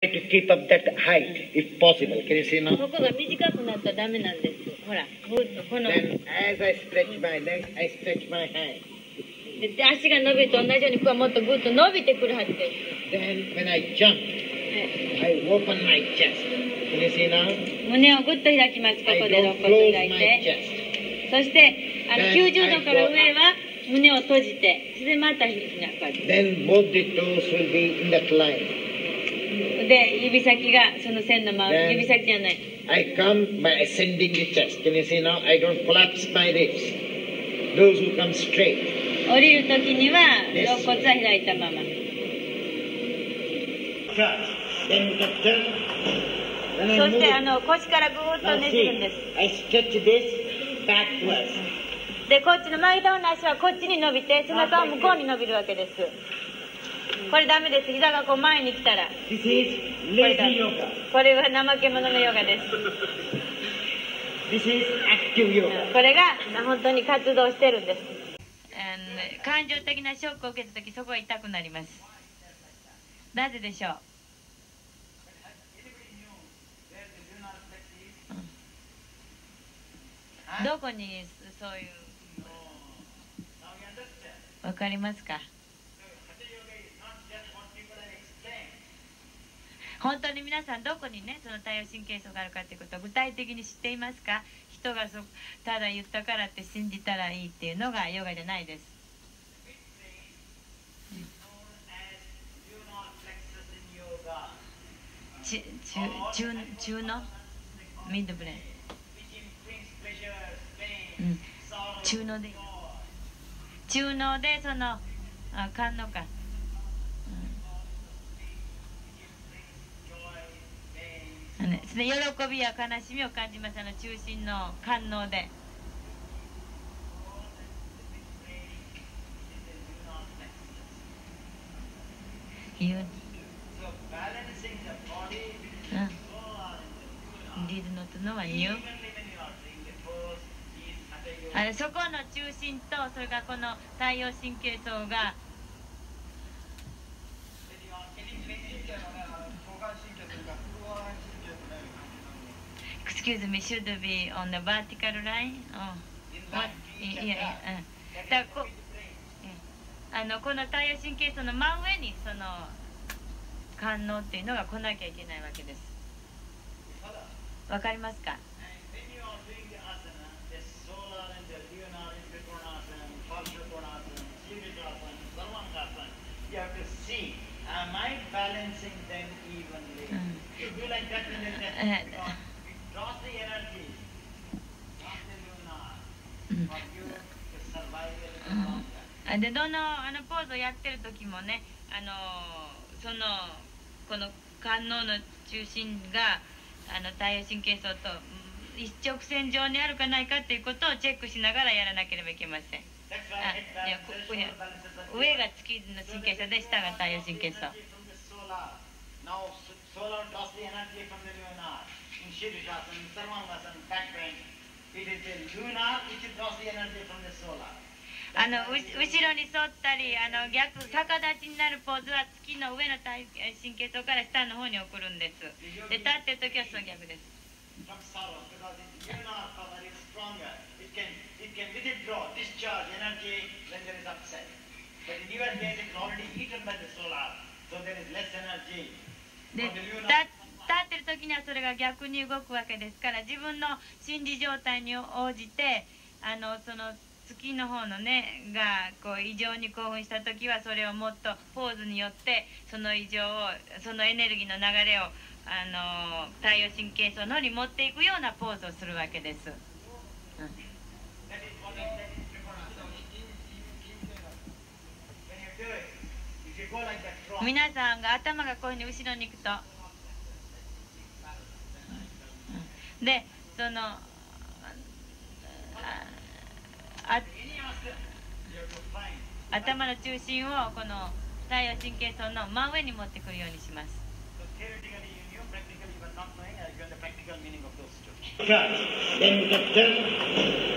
To keep up that height, if possible. Can you see now? ここが短くなったらダメなんです。ほら、ぐっとこの。 Then, as I stretch my leg, I stretch my hand. で、足が伸びると同じように、ここはもっとぐっと伸びてくるはずです。 Then, when I jump, I open my chest. Can you see now? 胸をぐっと開きます。ここで肋骨開いて。そして、90度から上は胸を閉じて、それでまた開く。 Then both the toes will be in that line. で、指先がその線のまま、指先じゃない。 I come by ascending the chest. Can you see now? I don't collapse my ribs. Those who come straight. 降りるときには肋骨は開いたまま。 Then you can turn. そして腰からぐーっとねじるんです。 I stretch this backwards. で、こっちの前倒の足はこっちに伸びて、背中は向こうに伸びるわけです。これダメです。膝がこう前に来たら。 This is lazy yoga. これは怠け者のヨガです。 This is active yoga. これが本当に活動してるんです。感情的なショックを受けたとき、そこが痛くなります。なぜでしょう。どこにそういう、わかりますか？本当に皆さんどこにね、その太陽神経層があるかということを具体的に知っていますか？人がただ言ったからって信じたらいいっていうのがヨガじゃないです。中のミッドブレン、中脳でその官能か、喜びや悲しみを感じます。中心の官能で。Did not know and knew. そこの中心と、それからこの太陽神経層がExcuse me, should be on the vertical line? Oh, what? Yeah. この太陽神経層の真上にその官能っていうのが来なきゃいけないわけです。わかりますか？で、どのポーズをやってる時もね、この官能の中心が太陽神経層と一直線上にあるかないかっていうことをチェックしながらやらなければいけません。上が月の神経層で、下が太陽神経層。後ろに沿ったり逆立ちになるポーズは月の上の神経層から下の方に送るんです。で、立ってる時はその逆です。で、立ってる時にはそれが逆に動くわけですから、自分の心理状態に応じてその月の方のねがこう異常に興奮した時は、それをもっとポーズによってその異常を、そのエネルギーの流れを太陽神経層の方に持っていくようなポーズをするわけです。皆さんが頭がこういうふうに後ろに行くと、でその頭の中心をこの太陽神経層の真上に持ってくるようにします。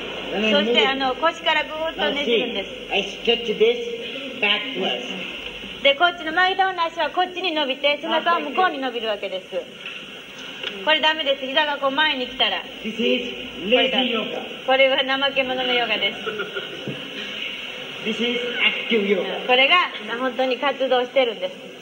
そして腰からぐーっとねじるんです。 でこっちの前倒の足はこっちに伸びて背中は向こうに伸びるわけです。これダメです。膝がこう前に来たら。 This is lazy yoga. これは怠け者のヨガです。 This is active yoga. これが本当に活動してるんです。